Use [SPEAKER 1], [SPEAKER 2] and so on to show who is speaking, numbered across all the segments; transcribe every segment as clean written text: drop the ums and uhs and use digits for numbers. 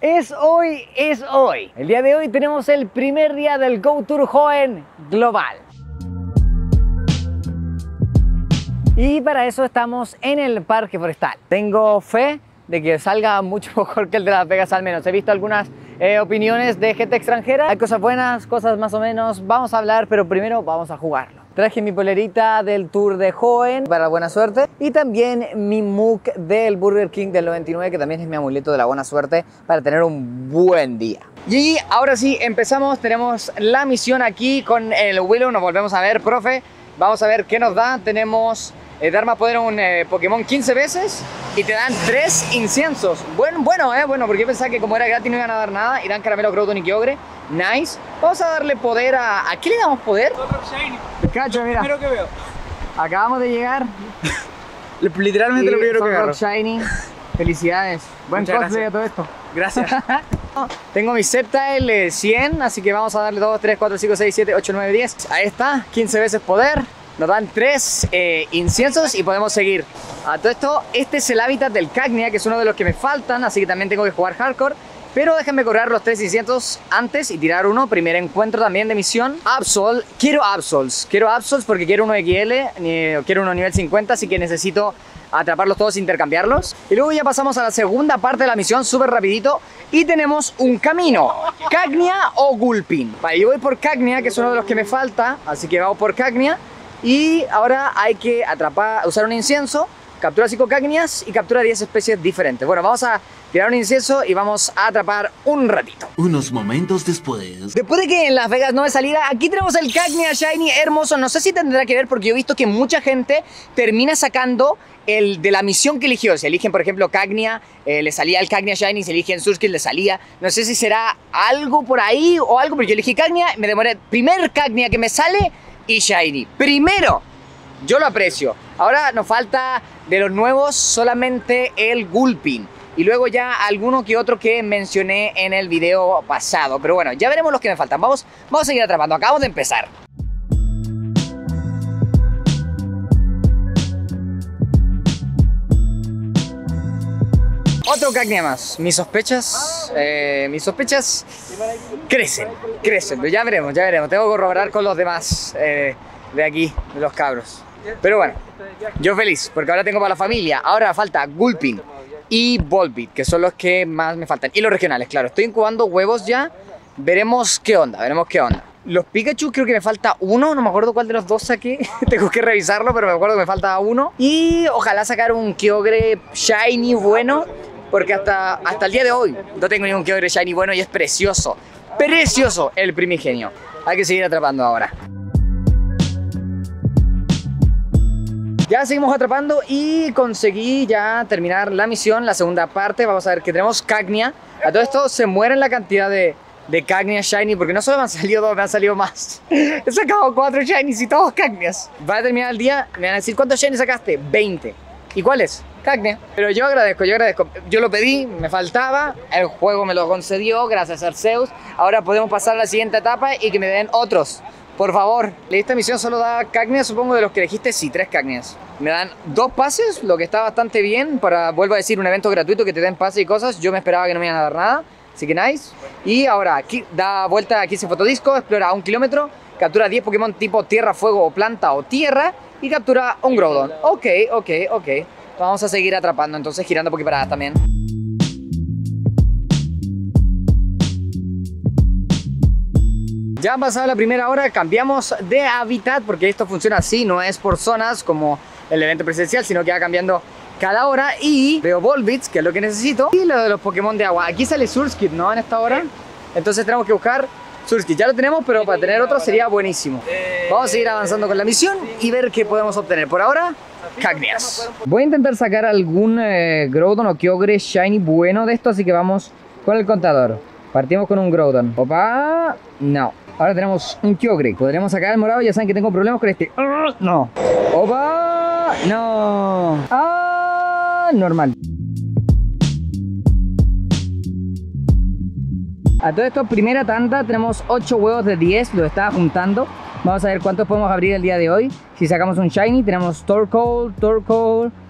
[SPEAKER 1] Es hoy, es hoy. El día de hoy tenemos el primer día del Go Tour Hoenn Global. Y para eso estamos en el Parque Forestal. Tengo fe de que salga mucho mejor que el de Las Vegas al menos. He visto algunas opiniones de gente extranjera. Hay cosas buenas, cosas más o menos. Vamos a hablar, pero primero vamos a jugarlo. Traje mi polerita del Tour de Hoenn para la buena suerte y también mi mug del Burger King del 99, que también es mi amuleto de la buena suerte para tener un buen día. Y ahora sí, empezamos. Tenemos la misión aquí con el Willow. Nos volvemos a ver, profe. Vamos a ver qué nos da. Tenemos dar más poder a un Pokémon 15 veces y te dan 3 inciensos. Bueno, porque yo pensaba que como era gratis no iban a dar nada y dan caramelo, Groudon y Kyogre. Nice. Vamos a darle poder a... ¿A qué le damos poder?
[SPEAKER 2] Otro Shiny.
[SPEAKER 1] Cacho, mira.
[SPEAKER 2] Primero que veo.
[SPEAKER 1] Acabamos de llegar.
[SPEAKER 2] Literalmente lo primero que veo.
[SPEAKER 1] Shiny. Felicidades. Buen
[SPEAKER 2] Muchas
[SPEAKER 1] cosplay
[SPEAKER 2] gracias.
[SPEAKER 1] a todo esto.
[SPEAKER 2] Gracias.
[SPEAKER 1] Tengo mi Sceptile 100, así que vamos a darle 2, 3, 4, 5, 6, 7, 8, 9, 10. Ahí está, 15 veces poder. Nos dan 3 inciensos y podemos seguir. A todo esto, este es el hábitat del Cagnia, que es uno de los que me faltan, así que también tengo que jugar hardcore. Pero déjenme cobrar los 3 inciensos antes y tirar uno. Primer encuentro también de misión. Absol. Quiero Absols. Quiero Absols porque quiero uno XL, quiero uno nivel 50, así que necesito atraparlos todos e intercambiarlos. Y luego ya pasamos a la segunda parte de la misión, súper rapidito. Y tenemos un camino. Cagnia o Gulpin. Vale, yo voy por Cagnia, que es uno de los que me falta. Así que vamos por Cagnia. Y ahora hay que usar un incienso. Captura 5 Cagnias y captura 10 especies diferentes. Bueno, vamos a tirar un incienso y vamos a atrapar un ratito.
[SPEAKER 3] Unos momentos después.
[SPEAKER 1] Después de que en Las Vegas no me saliera, aquí tenemos el Cagnia Shiny hermoso. No sé si tendrá que ver porque yo he visto que mucha gente termina sacando el de la misión que eligió. Si eligen, por ejemplo, Cagnia, le salía el Cagnia Shiny. Si eligen Surskit, le salía. No sé si será algo por ahí o algo, porque yo elegí Cagnia, me demoré. Primer Cagnia que me sale y Shiny. Primero. Yo lo aprecio. Ahora nos falta de los nuevos solamente el Gulpin. Y luego ya alguno que otro que mencioné en el video pasado. Pero bueno, ya veremos los que me faltan. Vamos a seguir atrapando. Acabamos de empezar. Otro Cagnia más. Mis sospechas crecen. Pero ya veremos. Tengo que corroborar con los demás de aquí, de los cabros. Pero bueno, yo feliz, porque ahora tengo para la familia. Ahora falta Gulpin y Volbeat, que son los que más me faltan. Y los regionales, claro. Estoy incubando huevos ya. Veremos qué onda, Los Pikachu creo que me falta uno. No me acuerdo cuál de los dos saqué. Tengo que revisarlo, pero me acuerdo que me falta uno. Y ojalá sacar un Kyogre Shiny bueno, porque hasta el día de hoy no tengo ningún Kyogre Shiny bueno y es precioso. Precioso el primigenio. Hay que seguir atrapando ahora. Ya seguimos atrapando y conseguí ya terminar la misión, la segunda parte. Vamos a ver que tenemos Cagnia. A todo esto se mueren la cantidad de Cagnia Shiny, porque no solo me han salido 2, me han salido más. He sacado 4 Shinies y todos Cagnias. Va a terminar el día, me van a decir, ¿cuántos Shinies sacaste? 20. ¿Y cuáles? Cagnia. Pero yo agradezco. Yo lo pedí, me faltaba, el juego me lo concedió, gracias a Arceus. Ahora podemos pasar a la siguiente etapa y que me den otros. Por favor, esta misión solo da Cagnia, supongo, de los que elegiste, sí, 3 Cagnias. Me dan 2 pases, lo que está bastante bien para, vuelvo a decir, un evento gratuito que te den pases y cosas. Yo me esperaba que no me iban a dar nada, así que nice. Y ahora, aquí da vuelta a 15 fotodiscos, explora a 1 kilómetro, captura 10 Pokémon tipo tierra, fuego, o planta o tierra y captura un Groudon. Ok. Vamos a seguir atrapando, entonces girando Poképaradas también. Ya han pasado la primera hora, cambiamos de hábitat porque esto funciona así, no es por zonas como el evento presencial, sino que va cambiando cada hora. Y veo Volbeat, que es lo que necesito, y lo de los Pokémon de agua. Aquí sale Surskit, ¿no? En esta hora. Entonces tenemos que buscar Surskit. Ya lo tenemos, pero para tener otro sería buenísimo. Vamos a seguir avanzando con la misión y ver qué podemos obtener. Por ahora, Cagnias. Voy a intentar sacar algún Groudon o Kyogre Shiny bueno de esto, así que vamos con el contador. Partimos con un Groudon. Opa, no. Ahora tenemos un Kyogre. Podremos sacar el morado. Ya saben que tengo problemas con este. No. Opa, no. Normal. A todo esto, primera tanda, tenemos 8 huevos de 10. Lo estaba juntando. Vamos a ver cuántos podemos abrir el día de hoy. Si sacamos un Shiny, tenemos Torkoal,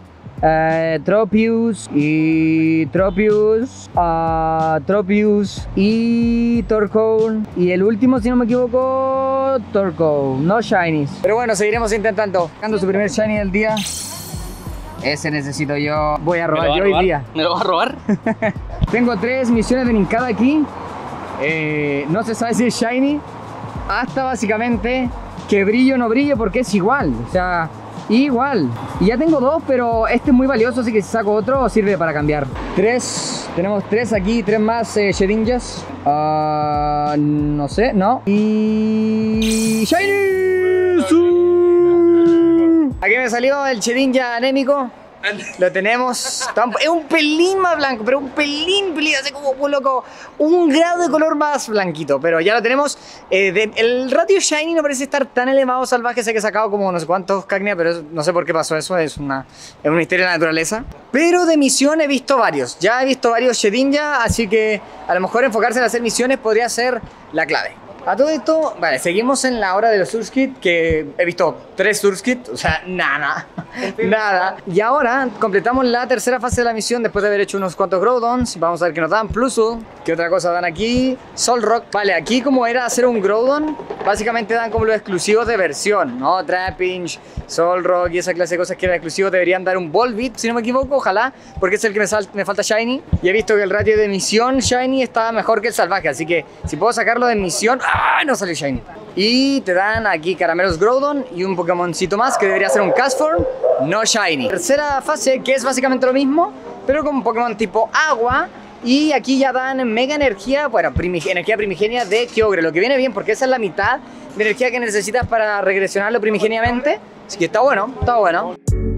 [SPEAKER 1] Tropius y Tropius, Tropius y Torkoal. Y el último, si no me equivoco, Torkoal, no Shinies. Pero bueno, seguiremos intentando. Buscando su primer Shiny del día. Ese necesito yo. Voy a robar yo hoy día.
[SPEAKER 2] ¿Me lo vas a robar?
[SPEAKER 1] Tengo 3 misiones de Nincada aquí. No se sabe si es Shiny. Hasta básicamente que brillo o no brillo porque es igual. O sea, igual. Y ya tengo 2, pero este es muy valioso, así que si saco otro sirve para cambiar. 3. Tenemos 3 aquí, 3 más Shedinjas. No sé, no. Y... ¡Shiny! Aquí me salió el Shedinja anémico. Lo tenemos. Es un pelín más blanco, pero un pelín, así como loco. Un grado de color más blanquito, pero ya lo tenemos. El ratio Shiny no parece estar tan elevado salvaje. Sé que he sacado como no sé cuántos Cagnia, pero no sé por qué pasó eso. Es una historia de la naturaleza. Pero de misión he visto varios. Ya he visto varios Shedinja, así que a lo mejor enfocarse en hacer misiones podría ser la clave. A todo esto, vale, seguimos en la hora de los Surskit, que he visto 3 Surskit, o sea, nada. Y ahora completamos la tercera fase de la misión después de haber hecho unos cuantos Groudons. Vamos a ver qué nos dan. Plusle, ¿qué otra cosa dan aquí? Solrock. Vale, aquí como era hacer un Groudon, básicamente dan como los exclusivos de versión, ¿no? Trapinch, Solrock y esa clase de cosas que eran exclusivos deberían dar un Volbeat, si no me equivoco, ojalá, porque es el que me falta Shiny. Y he visto que el ratio de misión Shiny estaba mejor que el salvaje, así que si puedo sacarlo de misión... ¡Ah! No salió Shiny. Y te dan aquí caramelos Groudon y un Pokémoncito más que debería ser un Castform, no Shiny. Tercera fase, que es básicamente lo mismo, pero con Pokémon tipo agua. Y aquí ya dan mega energía, bueno, energía primigenia de Kyogre, lo que viene bien porque esa es la mitad de energía que necesitas para regresionarlo primigeniamente. Así que está bueno, está bueno.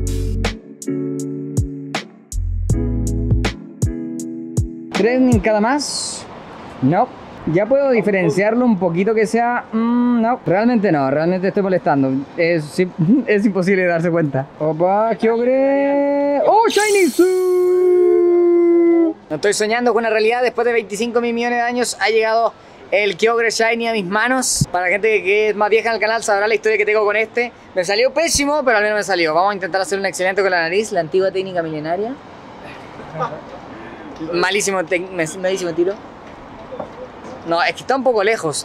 [SPEAKER 1] ¿3 Nincada más? No. Ya puedo diferenciarlo un poquito que sea... no, realmente no, realmente estoy molestando. Es imposible darse cuenta. Opa, Kyogre... ¡Oh, Shiny! No estoy soñando con una realidad. Después de 25 mil millones de años ha llegado el Kyogre Shiny a mis manos. Para la gente que es más vieja en el canal sabrá la historia que tengo con este. Me salió pésimo, pero al menos me salió. Vamos a intentar hacer un excelente con la nariz. La antigua técnica milenaria. Malísimo tiro. No, es que está un poco lejos,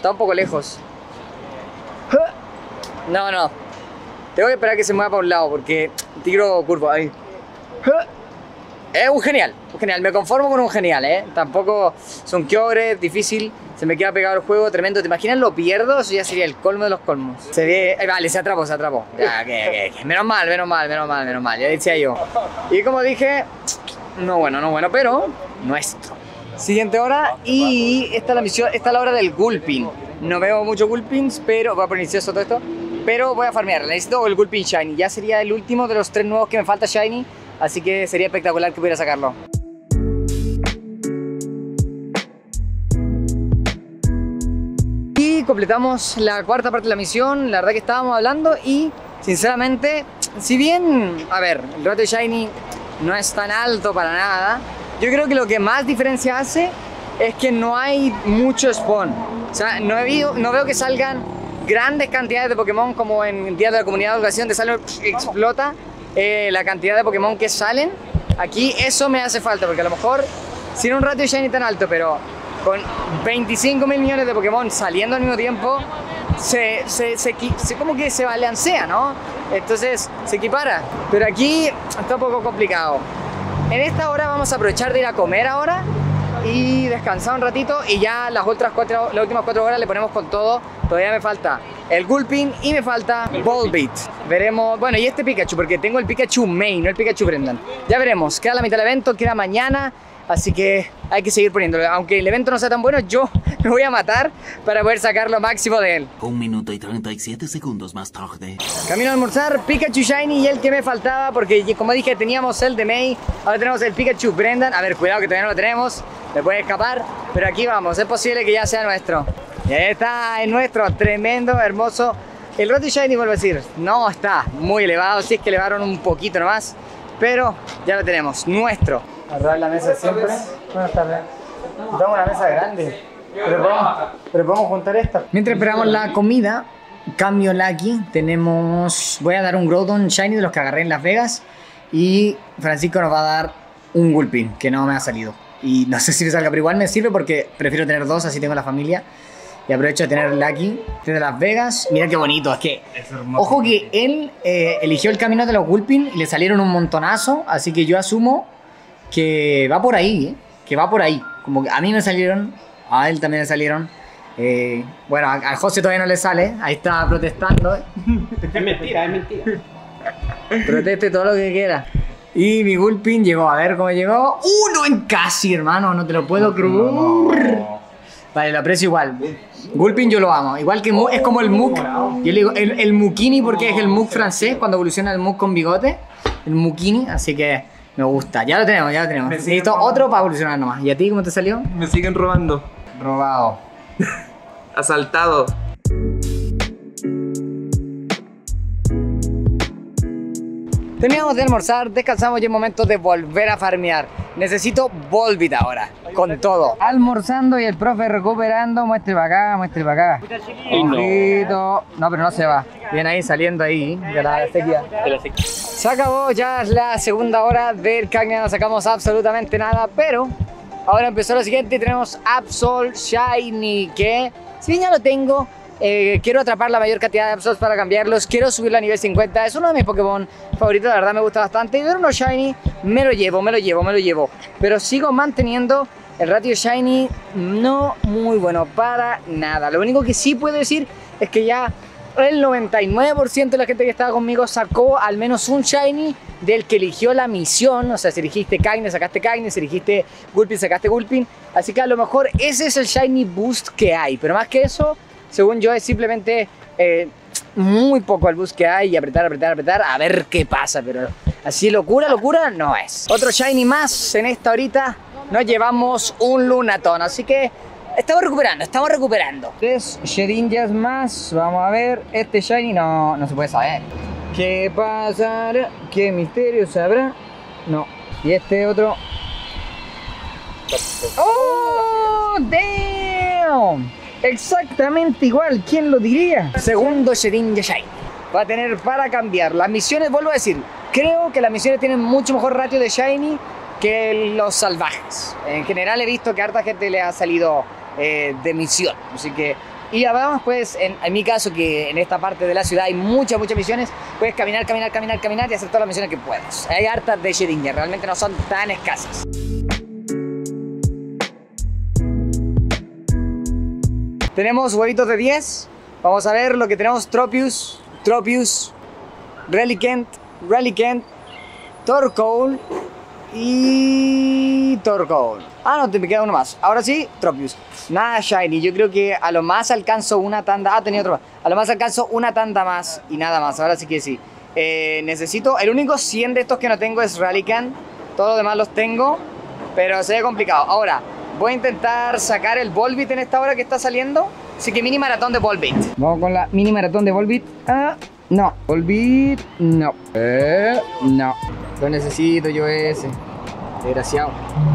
[SPEAKER 1] No. Tengo que esperar que se mueva para un lado porque tiro curvo ahí. Es un genial. Me conformo con un genial, Tampoco son Kyogre, difícil. Se me queda pegado el juego, tremendo. ¿Te imaginas lo pierdo? Eso ya sería el colmo de los colmos. Se ve... vale, se atrapó. Ya, que. Menos mal. Ya decía yo. Y como dije, no bueno, pero nuestro. Siguiente hora y esta es la misión, esta es la hora del Gulpin. No veo mucho Gulpins, pero voy a poner incienso todo esto. Pero voy a farmear, necesito el Gulpin Shiny. Ya sería el último de los 3 nuevos que me falta Shiny. Así que sería espectacular que pudiera sacarlo. Y completamos la cuarta parte de la misión. La verdad que estábamos hablando y sinceramente, si bien, a ver, el ratio Shiny no es tan alto para nada, yo creo que lo que más diferencia hace es que no hay mucho spawn. O sea, no veo que salgan grandes cantidades de Pokémon como en Día de la Comunidad de Educación, de sale explota la cantidad de Pokémon que salen. Aquí eso me hace falta, porque a lo mejor sin un ratio Shiny tan alto, pero con 25 mil millones de Pokémon saliendo al mismo tiempo, como que se balancea, ¿no? Entonces se equipara. Pero aquí está un poco complicado. En esta hora vamos a aprovechar de ir a comer ahora y descansar un ratito y ya las últimas 4 horas le ponemos con todo. Todavía me falta el Gulpin y me falta Volbeat. Veremos, bueno, y este Pikachu, porque tengo el Pikachu main, no el Pikachu Brendan. Ya veremos, queda la mitad del evento, queda mañana, así que hay que seguir poniéndolo. Aunque el evento no sea tan bueno, yo me voy a matar para poder sacar lo máximo de él.
[SPEAKER 3] 1 minuto y 37 segundos más tarde.
[SPEAKER 1] Camino a almorzar, Pikachu Shiny y el que me faltaba, porque como dije teníamos el de May, ahora tenemos el Pikachu Brendan. A ver, cuidado que todavía no lo tenemos, me puede escapar, pero aquí vamos, es posible que ya sea nuestro. Y ahí está, es nuestro, tremendo, hermoso. El ratio Shiny, vuelvo a decir, no está muy elevado, sí es que elevaron un poquito nomás, pero ya lo tenemos, nuestro. Agarrar la mesa siempre. Buenas tardes. Tengo una mesa grande, pero podemos juntar esta. Mientras esperamos la comida, cambio Lucky, tenemos... Voy a dar un Groudon Shiny de los que agarré en Las Vegas. Y Francisco nos va a dar un Gulpin, que no me ha salido. Y no sé si me salga, pero igual me sirve porque prefiero tener dos, así tengo la familia. Y aprovecho de tenerla aquí, desde Las Vegas. Mira qué bonito, es que... Ojo que él eligió el camino de los Gulpin y le salieron un montonazo, así que yo asumo que va por ahí, que va por ahí. Como que a mí me salieron, a él también le salieron. Bueno, a José todavía no le sale, ahí está protestando.
[SPEAKER 2] Es mentira, es mentira.
[SPEAKER 1] Proteste todo lo que quiera. Y mi Gulpin llegó, a ver cómo llegó. ¡Uno en casi, hermano! No te lo puedo creer. Vale, lo aprecio igual. Gulpin yo lo amo. Igual que es como el Muk. Yo le digo el Mukini porque es el Muk francés cuando evoluciona el Muk con bigote. El Mukini, así que me gusta. Ya lo tenemos, ya lo tenemos. Necesito otro para evolucionar nomás. ¿Y a ti cómo te salió?
[SPEAKER 2] Me siguen robando.
[SPEAKER 1] Robado.
[SPEAKER 2] Asaltado.
[SPEAKER 1] Terminamos de almorzar, descansamos y es momento de volver a farmear. Necesito Volbit ahora, con todo. Almorzando y el profe recuperando. Muestre para acá, muestre para acá. Ojito. No, pero no se va. Viene ahí saliendo ahí de la sequía. Se acabó ya la segunda hora del Cagnia, no sacamos absolutamente nada, pero ahora empezó lo siguiente y tenemos Absol Shiny, que si bien ya lo tengo, quiero atrapar la mayor cantidad de Absols para cambiarlos, quiero subirlo a nivel 50, es uno de mis Pokémon favoritos, la verdad me gusta bastante, y ver uno Shiny me lo llevo, pero sigo manteniendo el ratio Shiny no muy bueno para nada. Lo único que sí puedo decir es que ya el 99% de la gente que estaba conmigo sacó al menos un Shiny del que eligió la misión. O sea, si elegiste Cagnia, sacaste Cagnia, si elegiste Gulpin, sacaste Gulpin. Así que a lo mejor ese es el Shiny Boost que hay, pero más que eso, según yo, es simplemente muy poco el boost que hay y apretar, a ver qué pasa, pero así locura no es. Otro Shiny más en esta horita, nos llevamos un Lunaton, así que estamos recuperando. 3 Shedinjas más, vamos a ver, este Shiny no se puede saber. ¿Qué pasará? ¿Qué misterio sabrá? No, y este otro... ¡Oh, damn! Exactamente igual, ¿quién lo diría? Segundo Shedinja Shiny. Va a tener para cambiar. Las misiones, vuelvo a decir, creo que las misiones tienen mucho mejor ratio de Shiny que los salvajes. En general he visto que a harta gente le ha salido de misión. Así que, y además pues, en mi caso, que en esta parte de la ciudad hay muchas misiones, puedes caminar y hacer todas las misiones que puedas. Hay hartas de Shedinja, realmente no son tan escasas. Tenemos huevitos de 10. Vamos a ver lo que tenemos. Tropius, Relicanth, Torkoal y Torkoal. Ah, no, me queda uno más. Ahora sí, Tropius. Nada Shiny. Yo creo que a lo más alcanzo una tanda. Ah, tenía otro más. A lo más alcanzo una tanda más y nada más. Ahora sí que sí. Necesito... El único 100 de estos que no tengo es Relicanth. Todos los demás los tengo, pero se ve complicado. Ahora... voy a intentar sacar el Volbit en esta hora que está saliendo. Así que mini maratón de Volbit. Vamos con la mini maratón de Volbit. Ah, no. Volbit, no. No. Lo necesito yo ese. Desgraciado.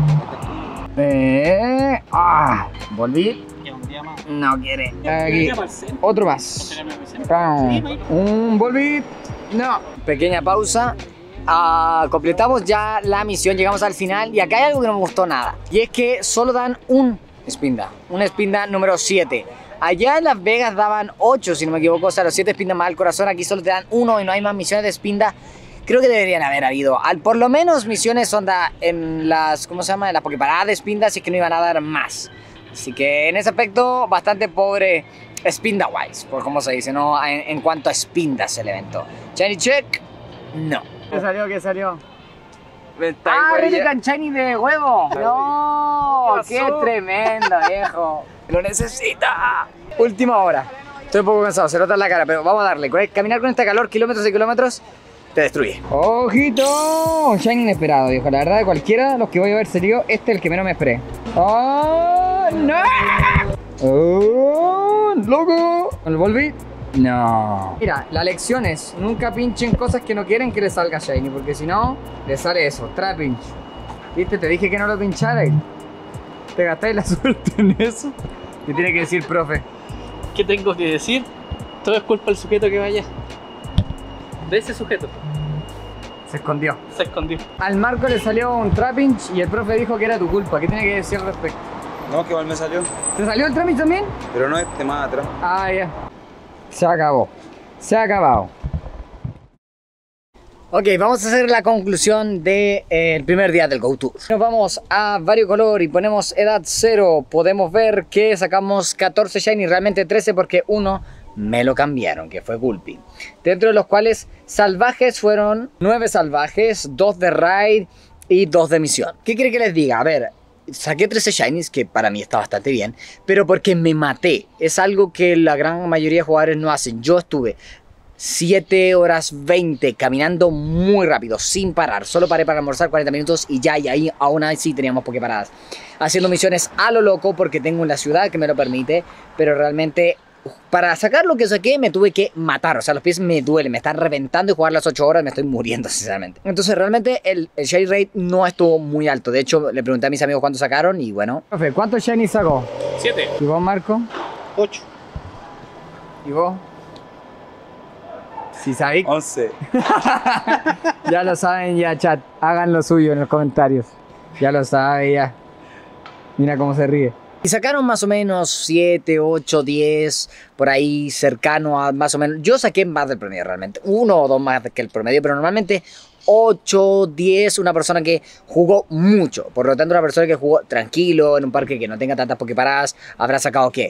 [SPEAKER 1] Volbit. No quiere. Aquí. Otro más. Un Volbit. No. Pequeña pausa. Completamos ya la misión, llegamos al final y acá hay algo que no me gustó nada, y es que solo dan un Spinda número 7. Allá en Las Vegas daban 8, si no me equivoco, o sea, los 7 Spindas más al corazón. Aquí solo te dan 1 y no hay más misiones de Spinda. Creo que deberían haber habido por lo menos misiones onda en las, ¿cómo se llama? En las Poképaradas de Spinda, así que no iban a dar más. Así que en ese aspecto bastante pobre Spinda wise, por como se dice, ¿no? En cuanto a Spindas el evento. Shiny check, no. ¿Qué salió? Relicanth Shiny de huevo. No, qué tremendo, viejo. Lo necesita. Última hora. Estoy un poco cansado, se nota en la cara, pero vamos a darle. Caminar con este calor, kilómetros y kilómetros, te destruye. ¡Ojito! Shiny inesperado, viejo. La verdad, de cualquiera de los que voy a ver salido, este es el que menos me esperé. ¡Oh, no! ¡Oh, loco! ¿Con el Volbit? No. Mira, la lección es, nunca pinchen cosas que no quieren que les salga Shiny, porque si no, les sale eso, Trapinch. ¿Viste? Te dije que no lo pincharais. ¿Te gastáis la suerte en eso? ¿Qué tiene que decir, profe?
[SPEAKER 4] ¿Qué tengo que decir? Todo es culpa del sujeto que vaya. De ese sujeto.
[SPEAKER 1] Se escondió.
[SPEAKER 2] Se escondió.
[SPEAKER 1] Al Marco le salió un Trapinch y el profe dijo que era tu culpa. ¿Qué tiene que decir al respecto?
[SPEAKER 4] No, que igual me salió.
[SPEAKER 1] ¿Te salió el Trapinch también?
[SPEAKER 4] Pero no este, más atrás.
[SPEAKER 1] Ah, ya. Se acabó. Se ha acabado. Ok, vamos a hacer la conclusión del primer día del Go Tour. Nos vamos a variocolor y ponemos edad 0. Podemos ver que sacamos 14 Shiny, realmente 13 porque uno me lo cambiaron, que fue Gulpin. Dentro de los cuales salvajes fueron 9 salvajes, 2 de raid y 2 de misión. ¿Qué quiere que les diga? A ver, saqué 13 Shinies, que para mí está bastante bien, pero porque me maté. Es algo que la gran mayoría de jugadores no hacen. Yo estuve 7 horas 20 caminando muy rápido, sin parar. Solo paré para almorzar 40 minutos y ya, y ahí aún así teníamos poképaradas. Haciendo misiones a lo loco porque tengo una ciudad que me lo permite, pero realmente para sacar lo que saqué me tuve que matar. O sea, los pies me duelen, me están reventando y jugar las 8 horas me estoy muriendo, sinceramente. Entonces realmente el shiny rate no estuvo muy alto. De hecho, le pregunté a mis amigos cuánto sacaron y bueno. Profe, ¿cuántos shiny sacó?
[SPEAKER 2] 7.
[SPEAKER 1] ¿Y vos, Marco?
[SPEAKER 2] 8.
[SPEAKER 1] ¿Y vos? ¿Sí sabéis?
[SPEAKER 4] 11.
[SPEAKER 1] Ya lo saben ya, chat. Hagan lo suyo en los comentarios. Ya lo saben ya. Mira cómo se ríe. Y sacaron más o menos 7, 8, 10, por ahí cercano a más o menos. Yo saqué más del promedio realmente. 1 o 2 más que el promedio, pero normalmente 8, 10, una persona que jugó mucho. Por lo tanto, una persona que jugó tranquilo en un parque que no tenga tantas poképaradas, habrá sacado ¿qué?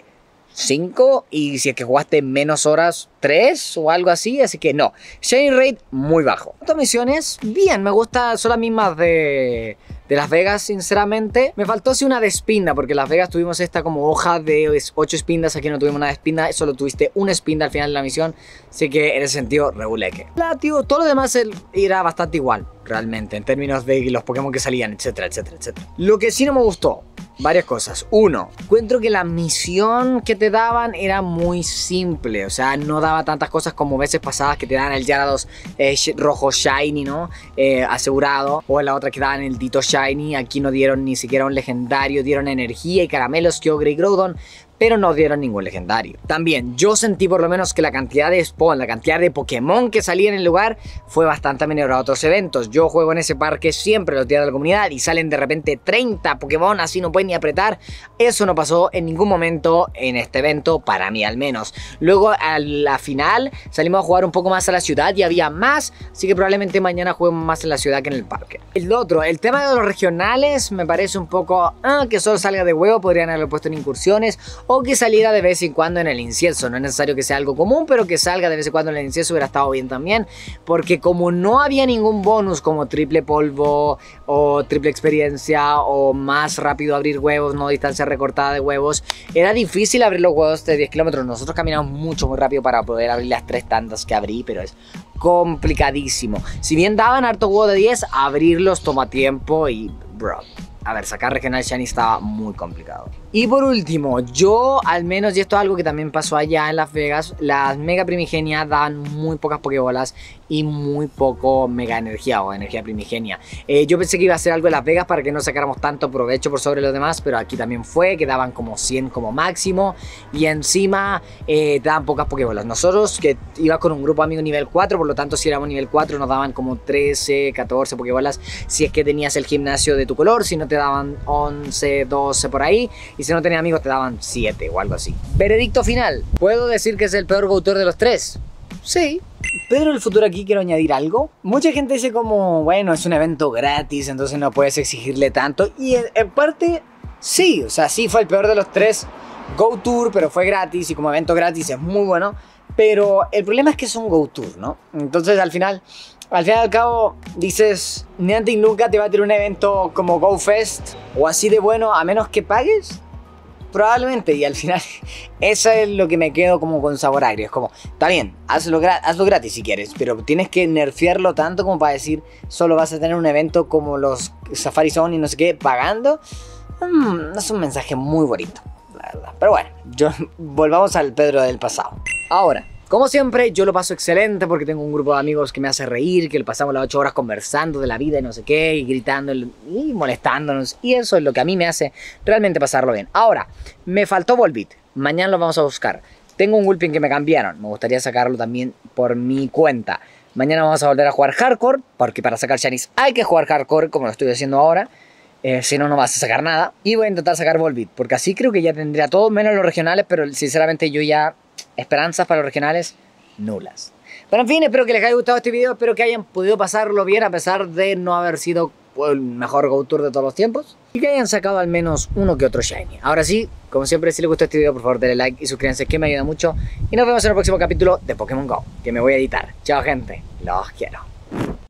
[SPEAKER 1] 5, y si es que jugaste menos horas, 3 o algo así, así que no. Shiny rate muy bajo. Estas misiones, bien, me gusta, son las mismas de Las Vegas, sinceramente. Me faltó sí una de Spinda, porque Las Vegas tuvimos esta como hoja de 8 Spindas, aquí no tuvimos nada de Spinda, solo tuviste una Spinda al final de la misión, así que en ese sentido, reguleque. Tío, todo lo demás era bastante igual, realmente, en términos de los Pokémon que salían, etcétera, etcétera, etcétera. Lo que sí no me gustó, varias cosas. Uno, encuentro que la misión que te daban era muy simple, o sea, no daba tantas cosas como veces pasadas que te daban el Gyarados rojo shiny, ¿no? Asegurado, o en la otra que daban el Ditto shiny. Aquí no dieron ni siquiera un legendario, dieron energía y caramelos, Kyogre y Groudon, pero no dieron ningún legendario. También yo sentí por lo menos que la cantidad de spawn, la cantidad de Pokémon que salía en el lugar fue bastante menor a otros eventos. Yo juego en ese parque siempre los días de la comunidad y salen de repente 30 Pokémon, así no pueden ni apretar. Eso no pasó en ningún momento en este evento, para mí al menos. Luego a la final salimos a jugar un poco más a la ciudad y había más, así que probablemente mañana juguemos más en la ciudad que en el parque. El otro, el tema de los regionales me parece un poco que solo salga de huevo, podrían haberlo puesto en incursiones, o que saliera de vez en cuando en el incienso. No es necesario que sea algo común, pero que salga de vez en cuando en el incienso hubiera estado bien también, porque como no había ningún bonus como triple polvo o triple experiencia o más rápido abrir huevos, no distancia recortada de huevos, era difícil abrir los huevos de 10 kilómetros. Nosotros caminamos mucho, muy rápido para poder abrir las 3 tandas que abrí, pero es complicadísimo. Si bien daban harto huevo de 10, abrirlos toma tiempo y bro, a ver, sacar regional shiny estaba muy complicado. Y por último, yo al menos, y esto es algo que también pasó allá en Las Vegas, las mega primigenias dan muy pocas pokebolas y muy poco mega energía o energía primigenia. Yo pensé que iba a ser algo de Las Vegas para que no sacáramos tanto provecho por sobre los demás, pero aquí también fue, que daban como 100 como máximo y encima te daban pocas pokebolas. Nosotros que iba con un grupo amigo nivel 4, por lo tanto si éramos nivel 4 nos daban como 13, 14 pokebolas si es que tenías el gimnasio de tu color, si no te daban 11, 12 por ahí, y si no tenías amigos te daban 7 o algo así. Veredicto final, ¿puedo decir que es el peor Go Tour de los 3? Sí. Pero en el futuro aquí quiero añadir algo. Mucha gente dice como, bueno, es un evento gratis, entonces no puedes exigirle tanto. Y en parte, sí, o sea, sí fue el peor de los 3 Go Tour, pero fue gratis y como evento gratis es muy bueno. Pero el problema es que es un Go Tour, ¿no? Entonces al final y al cabo dices, Niantic nunca te va a tener un evento como Go Fest o así de bueno a menos que pagues. Probablemente, y al final eso es lo que me quedo como con sabor agrio. Es como, está bien, hazlo gratis si quieres, pero tienes que nerfearlo tanto como para decir solo vas a tener un evento como los Safari Zone y no sé qué pagando. No es un mensaje muy bonito, la verdad. Pero bueno, volvamos al Pedro del pasado. Ahora, como siempre, yo lo paso excelente porque tengo un grupo de amigos que me hace reír, que lo pasamos las 8 horas conversando de la vida y no sé qué, y gritando y molestándonos, y eso es lo que a mí me hace realmente pasarlo bien. Ahora, me faltó Volbeat, mañana lo vamos a buscar. Tengo un Gulpin que me cambiaron, me gustaría sacarlo también por mi cuenta. Mañana vamos a volver a jugar Hardcore, porque para sacar Shinies hay que jugar Hardcore, como lo estoy haciendo ahora. Si no, no vas a sacar nada. Y voy a intentar sacar Volbeat, porque así creo que ya tendría todo, menos los regionales, pero sinceramente yo ya... Esperanzas para los regionales, nulas. Pero en fin, espero que les haya gustado este video, espero que hayan podido pasarlo bien a pesar de no haber sido el mejor Go Tour de todos los tiempos. Y que hayan sacado al menos uno que otro Shiny. Ahora sí, como siempre, si les gustó este video, por favor denle like y suscríbanse, que me ayuda mucho. Y nos vemos en el próximo capítulo de Pokémon GO, que me voy a editar. Chao gente, los quiero.